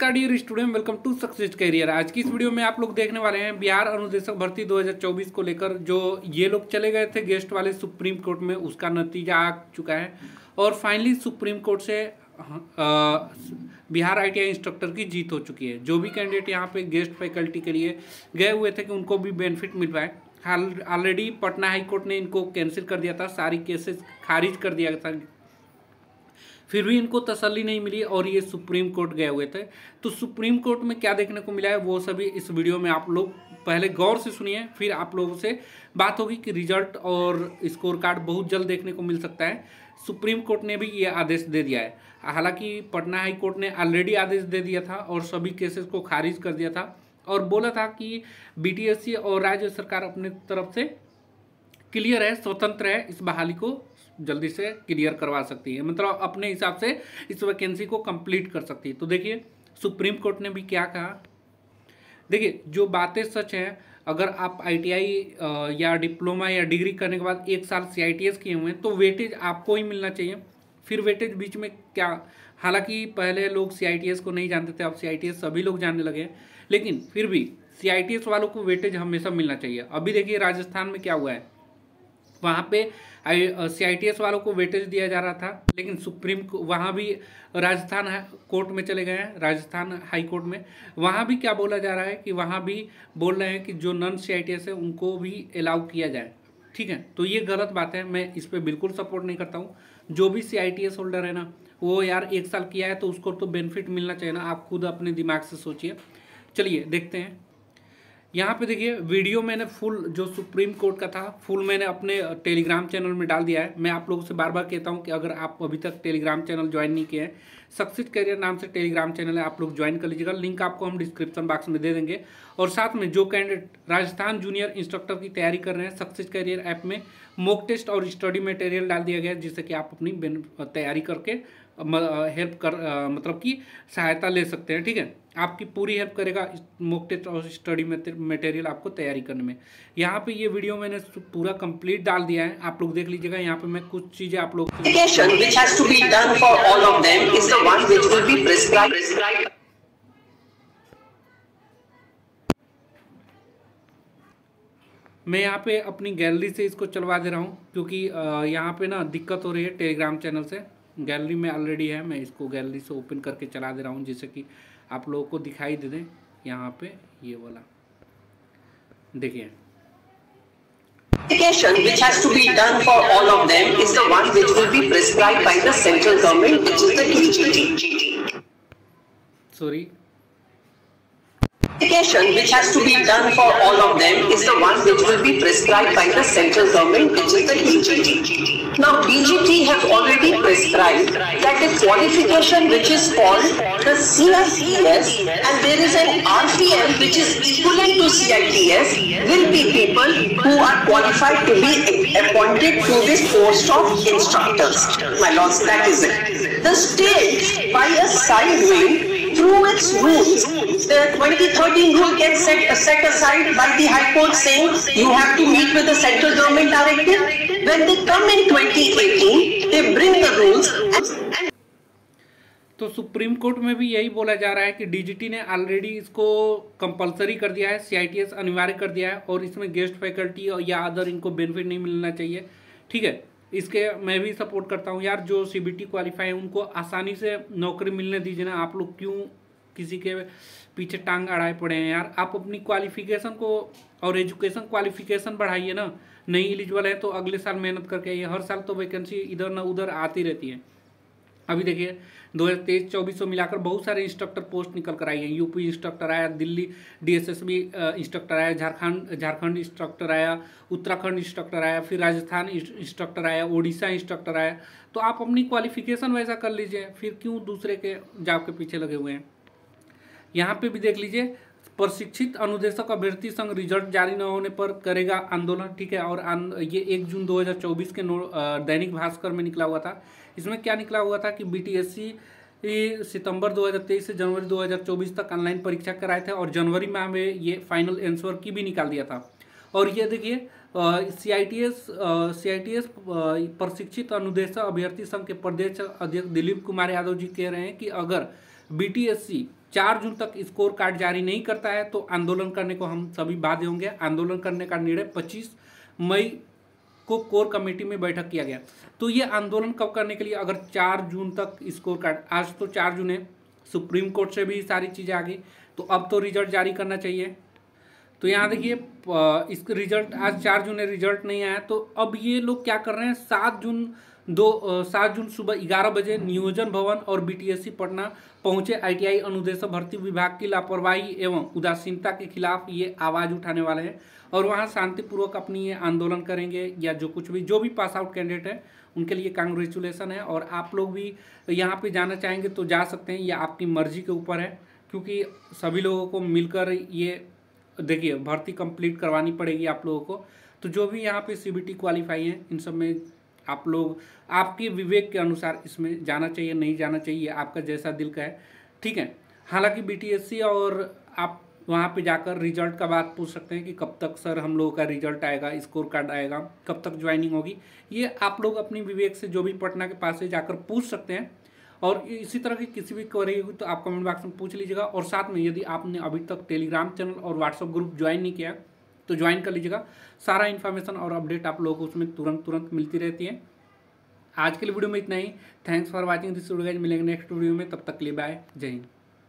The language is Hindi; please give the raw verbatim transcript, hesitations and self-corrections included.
नमस्कार dear student, welcome to success career. आज की इस वीडियो में आप लोग देखने वाले हैं बिहार अनुदेशक भर्ती दो हज़ार चौबीस को लेकर जो ये लोग चले गए थे गेस्ट वाले सुप्रीम कोर्ट में, उसका नतीजा आ चुका है और फाइनली सुप्रीम कोर्ट से आ, बिहार आईटीआई इंस्ट्रक्टर की जीत हो चुकी है। जो भी कैंडिडेट यहाँ पे गेस्ट फैकल्टी के लिए गए हुए थे कि उनको भी बेनिफिट मिल पाए। ऑलरेडी पटना हाई कोर्ट ने इनको कैंसिल कर दिया था, सारी केसेस खारिज कर दिया था, फिर भी इनको तसल्ली नहीं मिली और ये सुप्रीम कोर्ट गए हुए थे। तो सुप्रीम कोर्ट में क्या देखने को मिला है वो सभी इस वीडियो में आप लोग पहले गौर से सुनिए, फिर आप लोगों से बात होगी कि रिजल्ट और स्कोर कार्ड बहुत जल्द देखने को मिल सकता है। सुप्रीम कोर्ट ने भी ये आदेश दे दिया है। हालांकि पटना हाई कोर्ट ने ऑलरेडी आदेश दे दिया था और सभी केसेस को खारिज कर दिया था और बोला था कि बीटीएससी और राज्य सरकार अपने तरफ से क्लियर है, स्वतंत्र है, इस बहाली को जल्दी से क्लियर करवा सकती है, मतलब अपने हिसाब से इस वैकेंसी को कंप्लीट कर सकती है। तो देखिए सुप्रीम कोर्ट ने भी क्या कहा। देखिए जो बातें सच हैं, अगर आप आईटीआई या डिप्लोमा या डिग्री करने के बाद एक साल सीआईटीएस किए हुए हैं तो वेटेज आपको ही मिलना चाहिए। फिर वेटेज बीच में क्या, हालांकि पहले लोग सीआईटीएस को नहीं जानते थे, अब सीआईटीएस सभी लोग जानने लगे, लेकिन फिर भी सीआईटीएस वालों को वेटेज हमेशा मिलना चाहिए। अभी देखिए राजस्थान में क्या हुआ है, वहाँ पे सीआईटीएस वालों को वेटेज दिया जा रहा था, लेकिन सुप्रीम वहाँ भी राजस्थान कोर्ट में चले गए हैं, राजस्थान हाई कोर्ट में। वहाँ भी क्या बोला जा रहा है कि वहाँ भी बोल रहे हैं कि जो नॉन सीआईटीएस है उनको भी अलाउ किया जाए। ठीक है, तो ये गलत बात है, मैं इस पर बिल्कुल सपोर्ट नहीं करता हूँ। जो भी सीआईटीएस होल्डर है ना, वो यार एक साल किया है तो उसको तो बेनिफिट मिलना चाहिए ना। आप खुद अपने दिमाग से सोचिए। चलिए देखते हैं। यहाँ पे देखिए वीडियो मैंने फुल जो सुप्रीम कोर्ट का था फुल मैंने अपने टेलीग्राम चैनल में डाल दिया है। मैं आप लोगों से बार बार कहता हूँ कि अगर आप अभी तक टेलीग्राम चैनल ज्वाइन नहीं किए हैं, सक्सेस करियर नाम से टेलीग्राम चैनल है, आप लोग ज्वाइन कर लीजिएगा। लिंक आपको हम डिस्क्रिप्शन बॉक्स में दे देंगे। और साथ में जो कैंडिडेट राजस्थान जूनियर इंस्ट्रक्टर की तैयारी कर रहे हैं, सक्सेस करियर ऐप में मॉक टेस्ट और स्टडी मटेरियल डाल दिया गया है, जिससे कि आप अपनी तैयारी करके हेल्प कर मतलब कि सहायता ले सकते हैं। ठीक है, आपकी पूरी हेल्प करेगा मॉक टेस्ट और स्टडी मटेरियल आपको तैयारी करने में। यहाँ पे ये वीडियो मैंने पूरा कंप्लीट डाल दिया है, आप लोग देख लीजिएगा। यहाँ पे मैं कुछ चीजें आप लोग which has to be done for all of them is the one which will be prescribed. मैं यहाँ पे अपनी गैलरी से इसको चलवा दे रहा हूँ क्योंकि यहाँ पे ना दिक्कत हो रही है टेलीग्राम चैनल से। गैलरी में ऑलरेडी है, मैं इसको गैलरी से ओपन करके चला दे रहा हूँ जिससे कि आप लोगों को दिखाई दे दें। यहाँ पे ये वाला देखिए, Application which has to be done for all of them is the one which will be prescribed by the central government, which is the D G T. Sorry. Application which has to be done for all of them is the one which will be prescribed by the central government, which is the D G T. Now D G T have already prescribed that the qualification which is called the C I T S and there is an R P M which is equivalent to C I T S will be people who are qualified to be appointed to this post of instructors. My lords, that is it. The state by a side wing through its rules, the twenty thirteen rule gets set, uh, set aside by the High Court saying you have to meet with the central government directive. When they come in twenty eighteen, they bring the rules and तो सुप्रीम कोर्ट में भी यही बोला जा रहा है कि डीजीटी ने ऑलरेडी इसको कंपलसरी कर दिया है, सीआईटीएस अनिवार्य कर दिया है और इसमें गेस्ट फैकल्टी या अदर इनको बेनिफिट नहीं मिलना चाहिए। ठीक है, इसके मैं भी सपोर्ट करता हूँ यार। जो सीबीटी क्वालिफाई है उनको आसानी से नौकरी मिलने दीजिए ना। आप लोग क्यों किसी के पीछे टांग अड़ाए पड़े हैं यार। आप अपनी क्वालिफिकेशन को और एजुकेशन क्वालिफिकेशन बढ़ाइए ना। नहीं एलिजिबल है तो अगले साल मेहनत करके आइए। हर साल तो वैकेंसी इधर ना उधर आती रहती है। अभी देखिए दो हज़ार तेईस चौबीस सौ मिलाकर बहुत सारे इंस्ट्रक्टर पोस्ट निकल कर आई हैं। यूपी इंस्ट्रक्टर आया, दिल्ली डीएसएसबी इंस्ट्रक्टर आया, झारखंड झारखंड इंस्ट्रक्टर आया, उत्तराखंड इंस्ट्रक्टर आया, फिर राजस्थान इंस्ट्रक्टर आया, ओडिशा इंस्ट्रक्टर आया। तो आप अपनी क्वालिफिकेशन वैसा कर लीजिए, फिर क्यों दूसरे के जॉब के पीछे लगे हुए हैं। यहाँ पे भी देख लीजिए, प्रशिक्षित अनुदेशक अभ्यर्थी संघ रिजल्ट जारी न होने पर करेगा आंदोलन। ठीक है, और ये एक जून दो हज़ार चौबीस के दैनिक भास्कर में निकला हुआ था। इसमें क्या निकला हुआ था कि बीटीएससी सितंबर दो हज़ार तेईस से जनवरी दो हज़ार चौबीस तक ऑनलाइन परीक्षा कराए थे और जनवरी माह में ये फाइनल आंसर की भी निकाल दिया था। और ये देखिए सीआईटीएस सीआईटीएस प्रशिक्षित अनुदेशक अभ्यर्थी संघ के प्रदेश अध्यक्ष दिलीप कुमार यादव जी कह रहे हैं कि अगर बीटीएससी चार जून तक स्कोर कार्ड जारी नहीं करता है तो आंदोलन करने को हम सभी बाध्य होंगे। आंदोलन करने का निर्णय पच्चीस मई को कोर कमेटी में बैठक किया गया। तो ये आंदोलन कब करने के लिए, अगर चार जून तक स्कोर कार्ड, आज तो चार जून है, सुप्रीम कोर्ट से भी सारी चीज़ें आ गई, तो अब तो रिजल्ट जारी करना चाहिए। तो यहाँ देखिए इस रिजल्ट आज चार जून है, रिजल्ट नहीं आया, तो अब ये लोग क्या कर रहे हैं, सात जून दो सात जून सुबह ग्यारह बजे नियोजन भवन और बीटीएससी पटना पहुंचे आईटीआई अनुदेशक भर्ती विभाग की लापरवाही एवं उदासीनता के खिलाफ ये आवाज़ उठाने वाले हैं और वहां शांतिपूर्वक अपनी ये आंदोलन करेंगे या जो कुछ भी, जो भी पास आउट कैंडिडेट है उनके लिए कांग्रेचुलेसन है। और आप लोग भी यहाँ पे जाना चाहेंगे तो जा सकते हैं, ये आपकी मर्जी के ऊपर है, क्योंकि सभी लोगों को मिलकर ये देखिए भर्ती कंप्लीट करवानी पड़ेगी आप लोगों को। तो जो भी यहाँ पे सीबीटी क्वालिफाई हैं इन सब में आप लोग आपके विवेक के अनुसार इसमें जाना चाहिए, नहीं जाना चाहिए, आपका जैसा दिल का है, ठीक है। हालांकि बीटीएससी और आप वहाँ पे जाकर रिजल्ट का बात पूछ सकते हैं कि कब तक सर हम लोगों का रिजल्ट आएगा, स्कोर कार्ड आएगा, कब तक ज्वाइनिंग होगी, ये आप लोग अपनी विवेक से जो भी पटना के पास से जाकर पूछ सकते हैं। और इसी तरह की किसी भी क्वेरी होगी तो आप कमेंट बॉक्स में पूछ लीजिएगा। और साथ में यदि आपने अभी तक टेलीग्राम चैनल और व्हाट्सअप ग्रुप ज्वाइन नहीं किया तो ज्वाइन कर लीजिएगा। सारा इन्फॉर्मेशन और अपडेट आप लोगों को उसमें तुरंत तुरंत मिलती रहती है। आज के लिए वीडियो में इतना ही। Thanks for watching this video guys, मिलेंगे नेक्स्ट वीडियो में, तब तक के लिए बाय, जय हिंद।